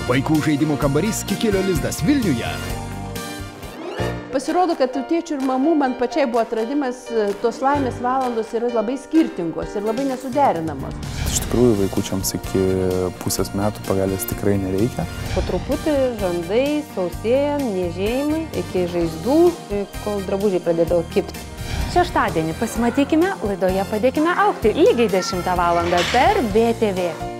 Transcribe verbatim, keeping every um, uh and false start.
Vaikų žaidimų kambarys Kikilio lizdas Vilniuje. Pasirodo, kad tėčių ir mamų man pačiai buvo atradimas, tos laimės valandos yra labai skirtingos ir labai nesuderinamos. Iš tikrųjų, vaikučiams iki pusės metų pagalbės tikrai nereikia. Po truputį žandai sausėja, niežėjimai, iki žaizdų, kol drabužiai pradėdavo kibti. Šeštadienį pasimatykime laidoje Padėkime augti lygiai dešimtą valandą per V T V.